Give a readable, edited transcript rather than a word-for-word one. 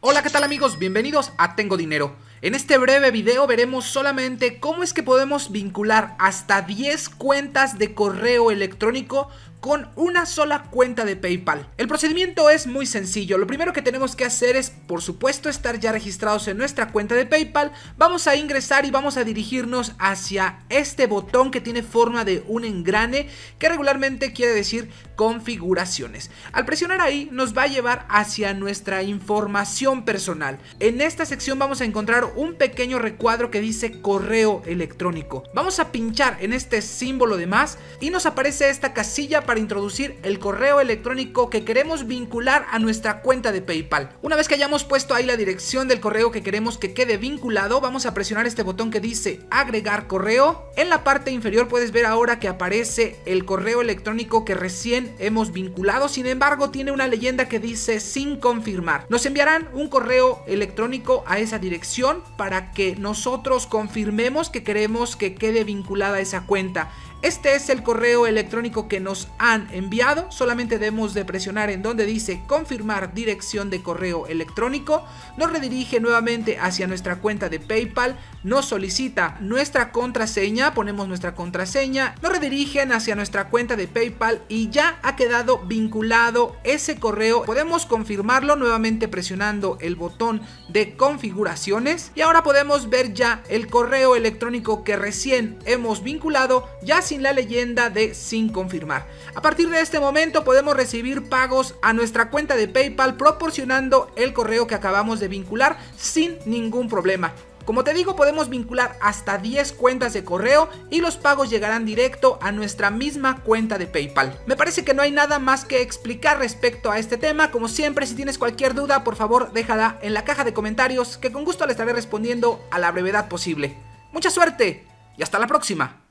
Hola, ¿qué tal amigos? Bienvenidos a Tengo Dinero. En este breve video veremos solamente cómo es que podemos vincular hasta 10 cuentas de correo electrónico con una sola cuenta de PayPal. El procedimiento es muy sencillo. Lo primero que tenemos que hacer es, por supuesto, estar ya registrados en nuestra cuenta de PayPal. Vamos a ingresar y vamos a dirigirnos hacia este botón que tiene forma de un engrane, que regularmente quiere decir configuraciones. Al presionar ahí nos va a llevar hacia nuestra información personal. En esta sección vamos a encontrar un pequeño recuadro que dice correo electrónico. Vamos a pinchar en este símbolo de más y nos aparece esta casilla para introducir el correo electrónico que queremos vincular a nuestra cuenta de PayPal. Una vez que hayamos puesto ahí la dirección del correo que queremos que quede vinculado, vamos a presionar este botón que dice agregar correo. En la parte inferior puedes ver ahora que aparece el correo electrónico que recién hemos vinculado. Sin embargo, tiene una leyenda que dice sin confirmar. Nos enviarán un correo electrónico a esa dirección para que nosotros confirmemos que queremos que quede vinculada a esa cuenta. Este es el correo electrónico que nos han enviado. Solamente debemos de presionar en donde dice confirmar dirección de correo electrónico. Nos redirige nuevamente hacia nuestra cuenta de PayPal. Nos solicita nuestra contraseña. Ponemos nuestra contraseña. Nos redirigen hacia nuestra cuenta de PayPal y ya ha quedado vinculado ese correo. Podemos confirmarlo nuevamente presionando el botón de configuraciones. Y ahora podemos ver ya el correo electrónico que recién hemos vinculado, ya sin la leyenda de sin confirmar. A partir de este momento podemos recibir pagos a nuestra cuenta de PayPal proporcionando el correo que acabamos de vincular sin ningún problema. Como te digo, podemos vincular hasta 10 cuentas de correo y los pagos llegarán directo a nuestra misma cuenta de PayPal. Me parece que no hay nada más que explicar respecto a este tema. Como siempre, si tienes cualquier duda, por favor déjala en la caja de comentarios, que con gusto le estaré respondiendo a la brevedad posible. Mucha suerte y hasta la próxima.